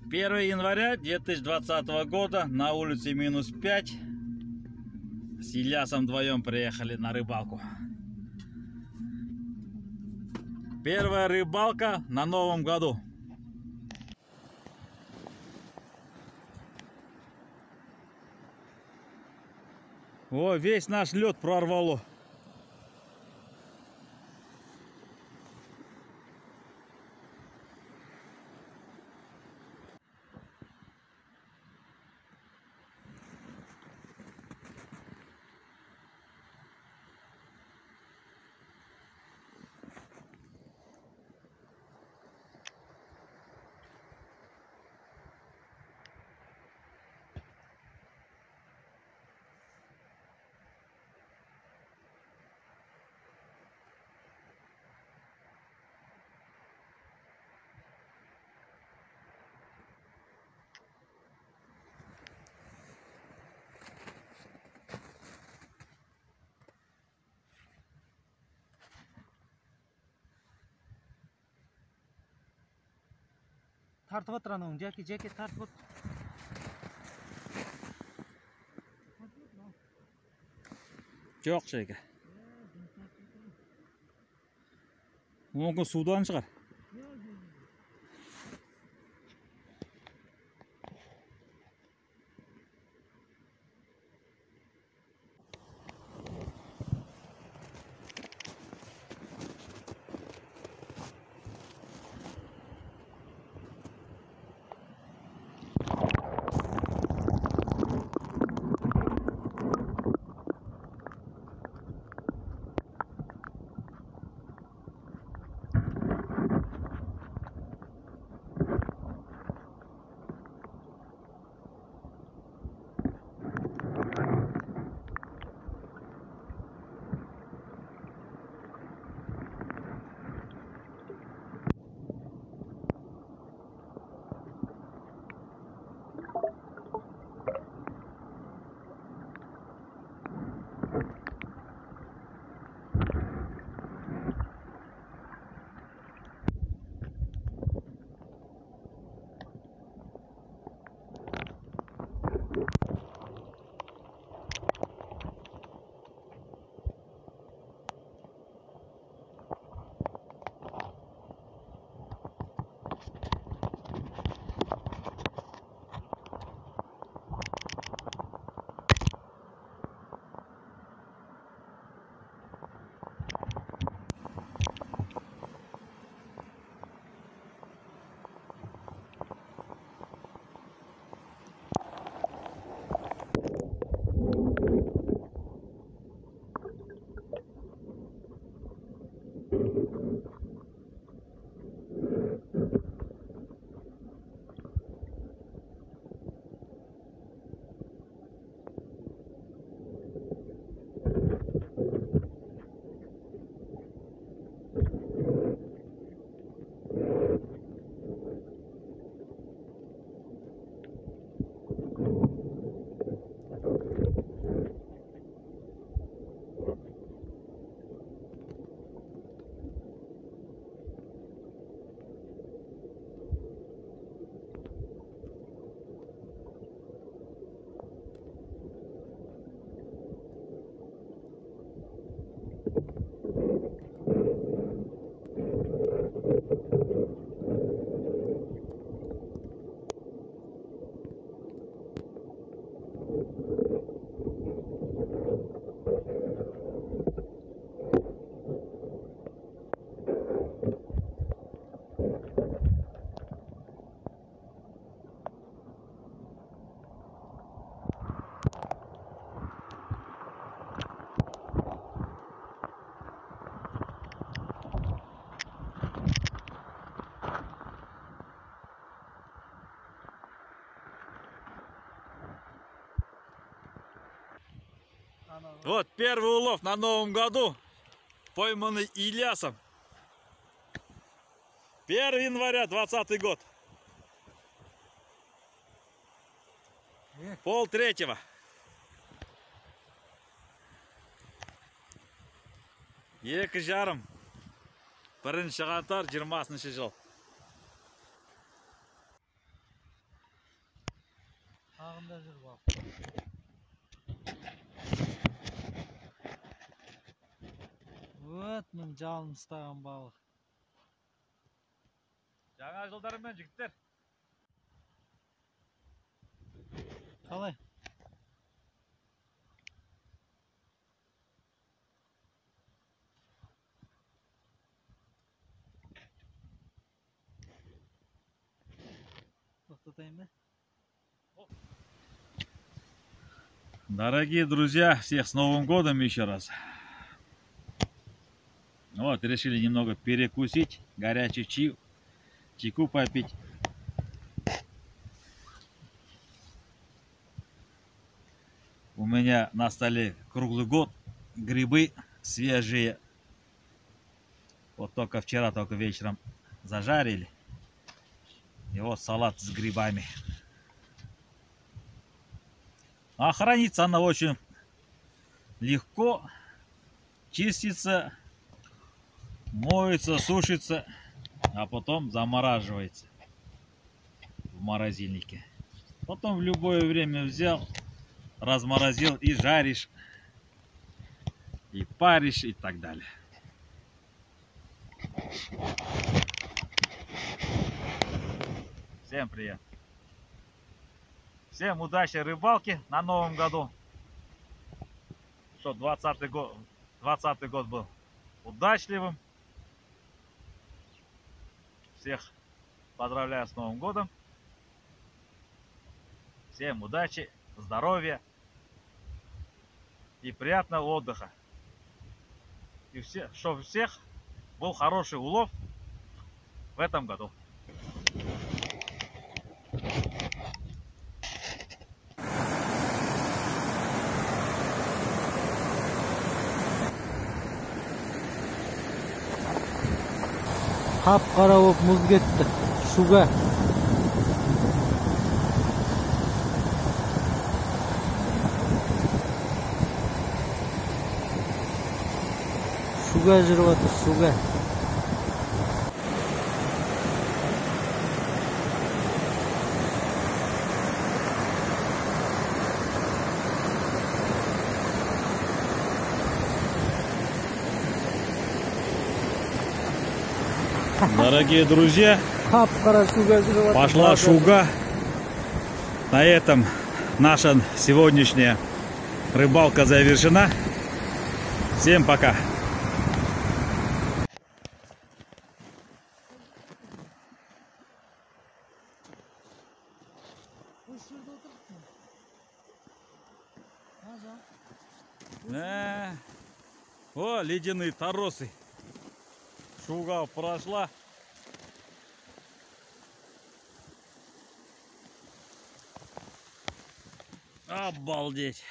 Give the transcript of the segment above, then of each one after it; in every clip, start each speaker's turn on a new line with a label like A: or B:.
A: 1 января 2020 года, на улице -5. С Ильясом вдвоем приехали на рыбалку. Первая рыбалка на Новом году. О, весь наш лед прорвало.
B: Тартып отыр анауың, жәке тартып отыр.
A: Жоқ Жеке. Мүмкін судан шығар. Вот первый улов на Новом году, пойманный Ильясом. 1 января 2020 год. 2:30. Екі жарым. 1 қаңтар 20-жыл.
B: Ағында жүр балық. Вот мен жалын ұстаған балық.
A: Жаңа жылдарымен жігіттер.
B: Қалай? Тоқтатайын ба?
A: Дорогие друзья, всех с Новым годом еще раз. Вот, решили немного перекусить, горячий чайку попить. У меня на столе круглый год грибы свежие. Вот только вчера, только вечером зажарили. И вот салат с грибами. А хранится она очень легко. Чистится, моется, сушится, а потом замораживается в морозильнике. Потом в любое время взял, разморозил и жаришь, и паришь, и так далее. Всем привет! Всем удачи рыбалки на Новом году. Что 20 год был удачливым. Всех поздравляю с Новым годом. Всем удачи, здоровья и приятного отдыха. И чтобы у всех был хороший улов в этом году.
B: Қап-қара болып мұз кетті. Шуға. Шуға жүріп отыр, шуға.
A: Дорогие друзья, пошла шуга. На этом наша сегодняшняя рыбалка завершена. Всем пока. О, ледяные торосы. Шуга прошла. Обалдеть.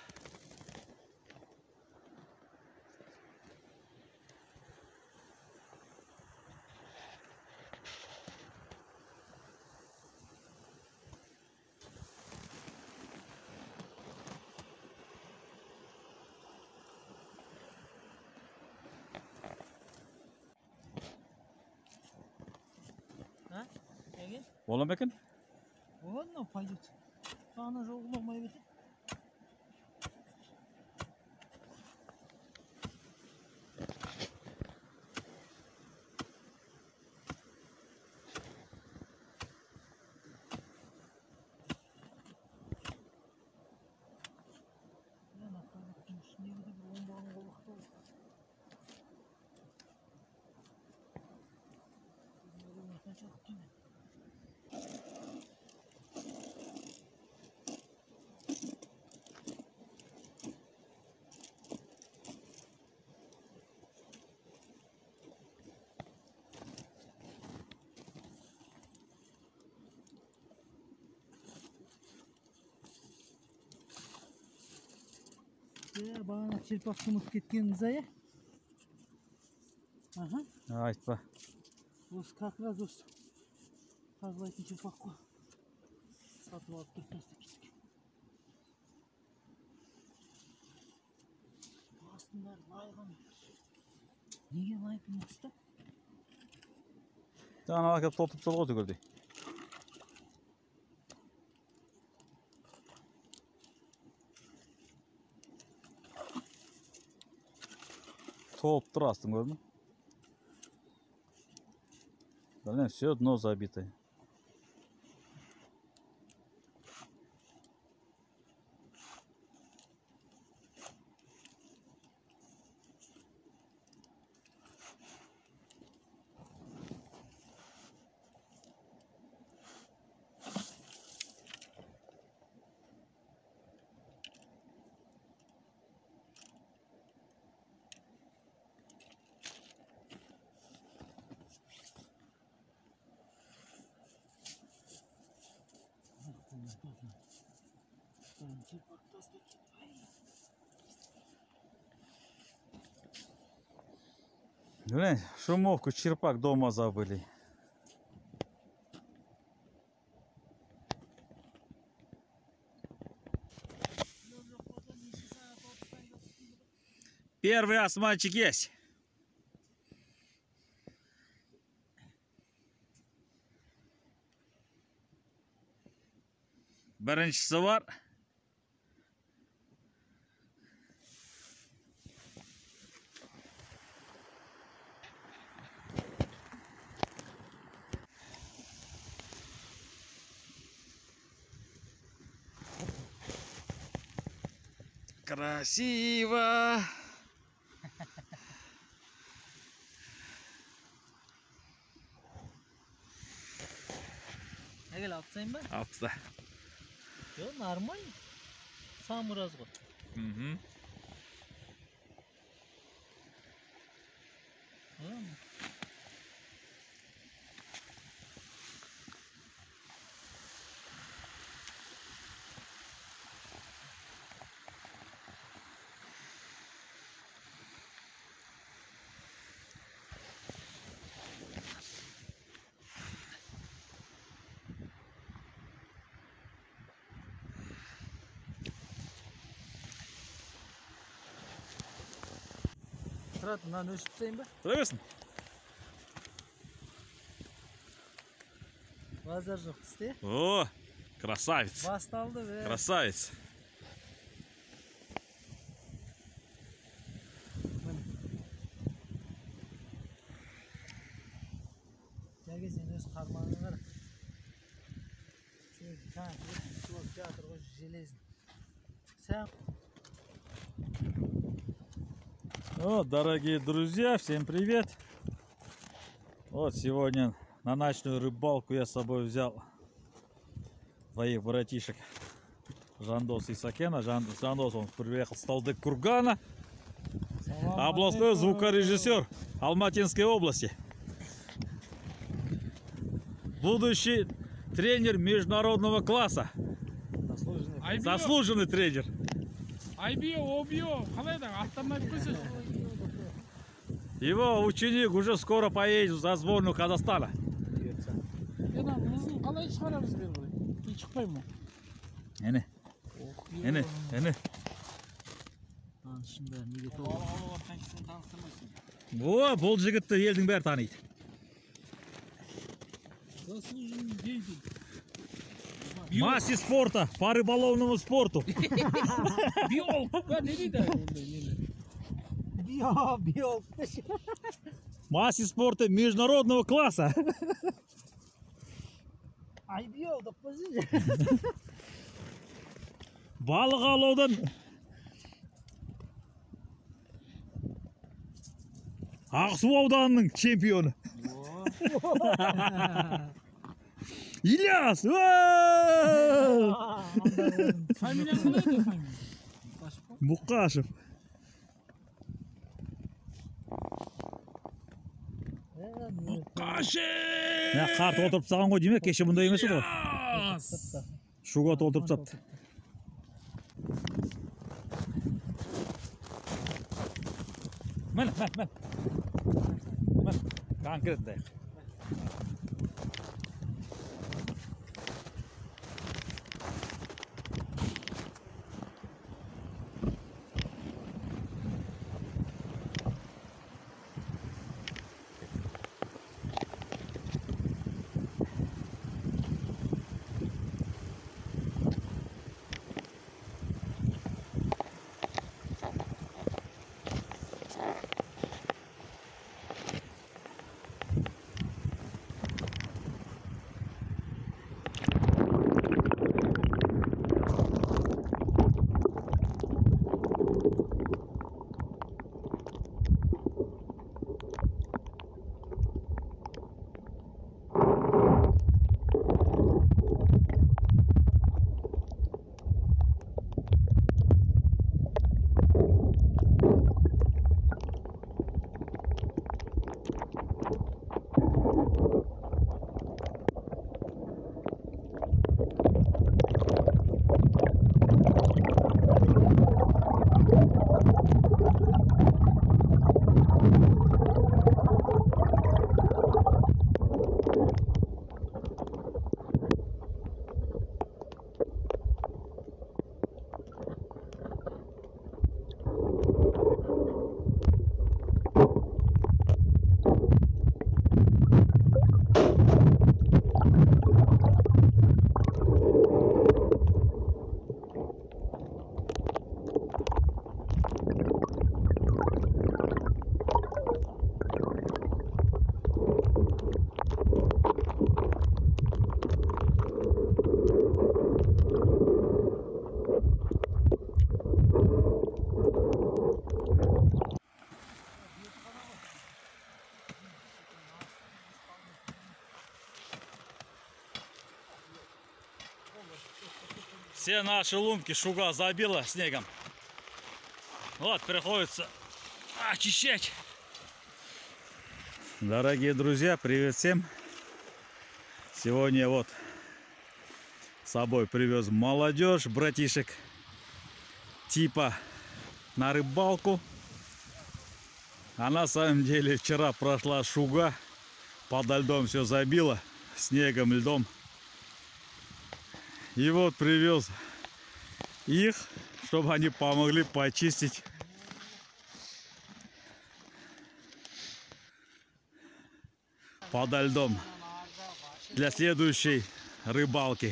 A: Бола ма екен?
B: Ладно, пойдет. Ана жолы болмай бетеді. Бағана черпақ сымып кеткеніміз ая. Ага.
A: Айтпа.
B: Осы как раз осы қазылайтын черпақ қой. Сатып алып тұрып тастап кеткен. Астында лайған. Неге лайпын ұста?
A: Жаңа алып толтырып сол ғой түгелдей. шолып тұр астын, көрдің бе? Блин, все дно забитое. Блин, шумовку черпак дома забыли. Первый османчик есть. Біріншісі var. Красиво.
B: Әгел атсайын ба?
A: Atsa.
B: Yo, нормально. Сам разгон. Тұрат, мынаны өшіп тастайын ба?
A: Тұра берсін.
B: Базар жоқ істе.
A: О, красавец.
B: Басталды бе.
A: Красавец.
B: Жәге сен өз қармағын қара. Сен конкрет суап жатыр ғой железін. Сән.
A: О, дорогие друзья, всем привет! Вот сегодня на ночную рыбалку я с собой взял двоих братишек, Жандос и Сакена. Жандос, он приехал с Талдыкургана, областной звукорежиссер Алматинской области, будущий тренер международного класса, заслуженный тренер. Его ученик уже скоро поедет за сборную Казахстана. О, бұл жігітті елдің бәрі таниды. Мастер спорта, по рыболовному спорту.
B: Биол.
A: Мастер спорта международного класса.
B: Ай, биол, да позиция.
A: Балық аулаудан Ақсу ауданының чемпионы. Ильяс! Мұқашев. Қарт отырып тастаған ғой дейме, кеше бұндай емес ғой. Шуға толтырып тастапты. Мен. Конкретно. Все наши лунки шуга забила снегом. Вот, приходится очищать. Дорогие друзья, привет всем. Сегодня вот с собой привез молодежь, братишек, типа на рыбалку. А на самом деле вчера прошла шуга, подо льдом все забило, снегом, льдом. И вот привез их, чтобы они помогли почистить подо льдом для следующей рыбалки.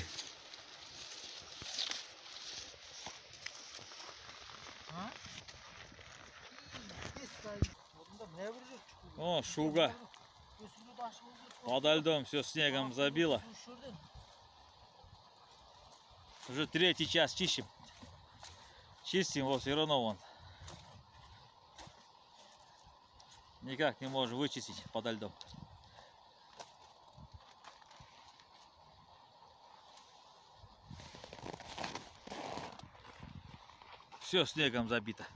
A: О, шуга. Подо льдом все снегом забило. Уже 3-й час чистим. Чистим, вот все равно вон. Никак не можем вычистить подо льдом. Все снегом забито.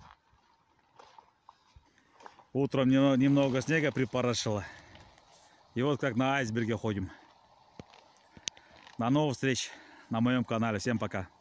A: Утром немного снега припорошило. И вот как на айсберге ходим. До новых встреч на моем канале. Всем пока.